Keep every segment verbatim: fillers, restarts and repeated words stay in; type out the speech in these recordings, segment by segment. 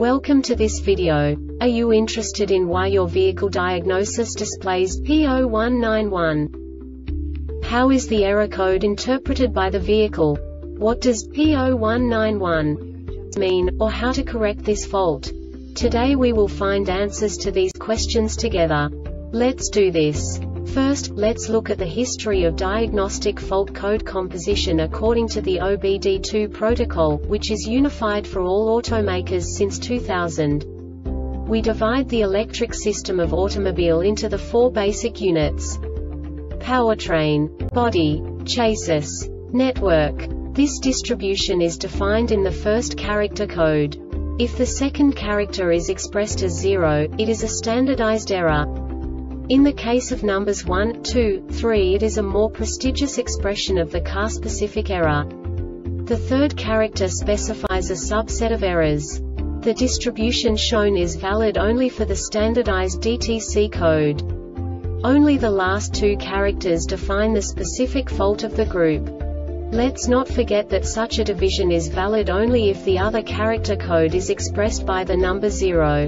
Welcome to this video. Are you interested in why your vehicle diagnosis displays P zero one nine one? How is the error code interpreted by the vehicle? What does P zero one nine one mean, or how to correct this fault? Today we will find answers to these questions together. Let's do this. First, let's look at the history of diagnostic fault code composition according to the O B D two protocol, which is unified for all automakers since two thousand. We divide the electric system of automobile into the four basic units: powertrain, body, chassis, network. This distribution is defined in the first character code. If the second character is expressed as zero, it is a standardized error. In the case of numbers one, two, three, it is a more prestigious expression of the car-specific error. The third character specifies a subset of errors. The distribution shown is valid only for the standardized D T C code. Only the last two characters define the specific fault of the group. Let's not forget that such a division is valid only if the other character code is expressed by the number zero.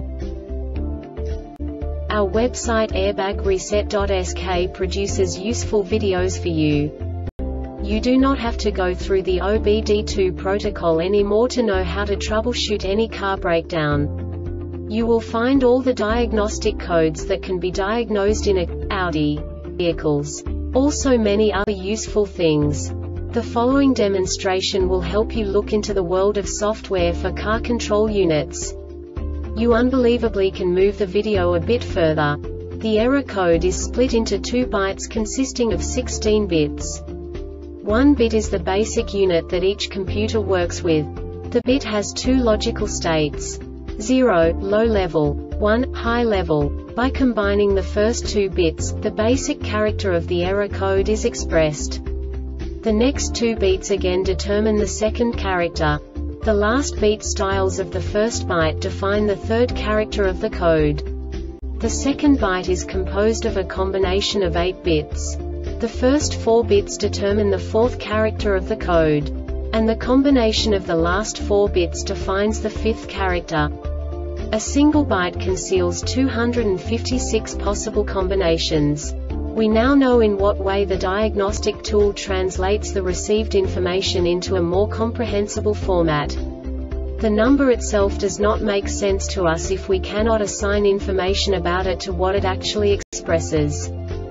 Our website airbag reset dot S K produces useful videos for you. You do not have to go through the O B D two protocol anymore to know how to troubleshoot any car breakdown. You will find all the diagnostic codes that can be diagnosed in a Audi vehicles. Also many other useful things. The following demonstration will help you look into the world of software for car control units. You unbelievably can move the video a bit further. The error code is split into two bytes consisting of sixteen bits. One bit is the basic unit that each computer works with. The bit has two logical states: zero, low level, one, high level. By combining the first two bits, the basic character of the error code is expressed. The next two beats again determine the second character. The last beat styles of the first byte define the third character of the code. The second byte is composed of a combination of eight bits. The first four bits determine the fourth character of the code. And the combination of the last four bits defines the fifth character. A single byte conceals two hundred fifty-six possible combinations. We now know in what way the diagnostic tool translates the received information into a more comprehensible format. The number itself does not make sense to us if we cannot assign information about it to what it actually expresses.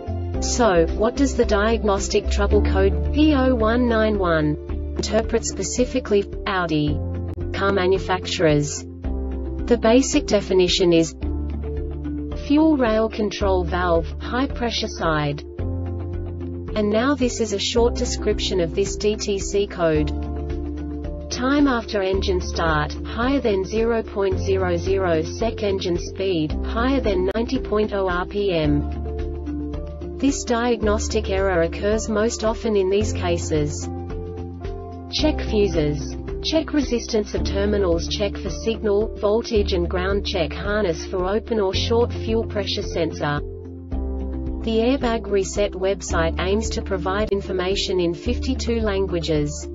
So, what does the diagnostic trouble code P zero one nine one interpret specifically for Audi car manufacturers? The basic definition is fuel rail control valve, high pressure side. And now this is a short description of this D T C code. Time after engine start, higher than zero point zero zero sec. Engine speed, higher than ninety point zero R P M. This diagnostic error occurs most often in these cases: check fuses. Check resistance of terminals. Check for signal, voltage and ground. Check harness for open or short fuel pressure sensor. The Airbag Reset website aims to provide information in fifty-two languages.